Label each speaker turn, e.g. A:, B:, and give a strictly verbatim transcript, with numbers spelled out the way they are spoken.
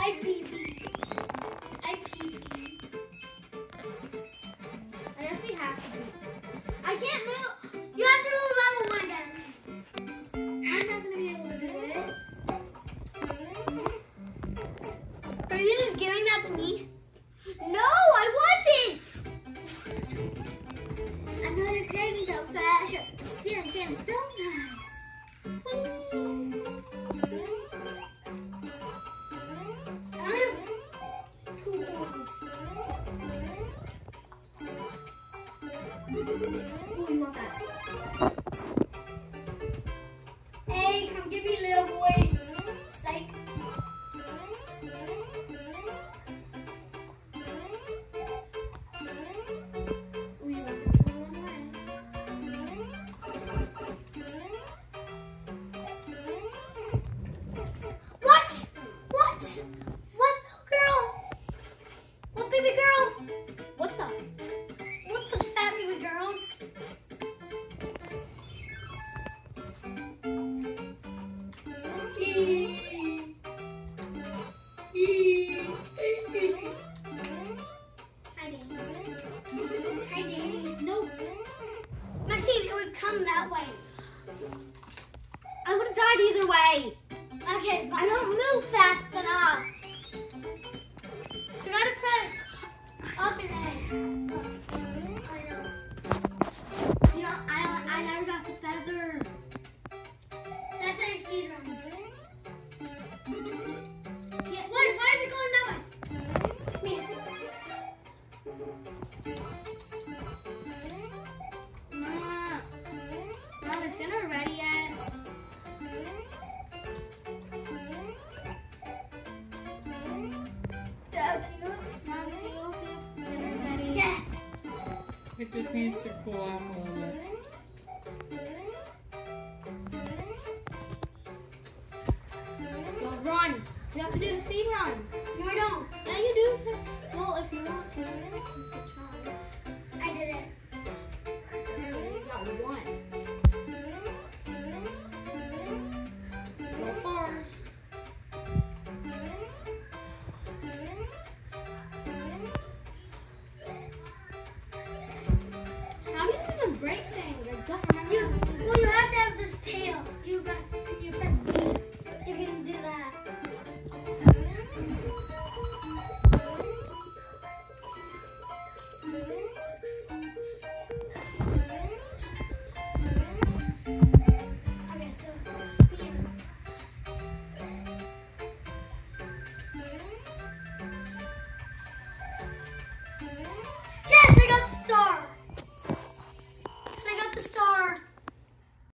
A: I pee pee. I pee pee. I guess we have to pee. I can't move. You have to move level one again. I'm not gonna be able to do it. Are you just giving that to me? No, I wasn't. I know you're crazy so fast. Your ceiling fan is so nice. Please. Ooh, you want that? Hey, come give me, little boy. Psych. Ooh, you want this one more? What? What? What, girl? What, baby girl? What the? What the fat baby girls? Hi, Danny. Hi, Danny. No. Maxine, it would come that way. I would have died either way. Okay, but I don't move fast enough. You gotta press up and down. I know. You know, I, I never got the feather. That's how you speed run. Yeah, why, why is it going that way? Me. Mom, Mom, is dinner ready yet? Dad, can you, Mom, can you go see if dinner's ready? Yes.
B: It just needs to cool off a little bit.
A: Well, run. You have to do the speed run. No, I don't. Yeah, you do. Well, if you want to.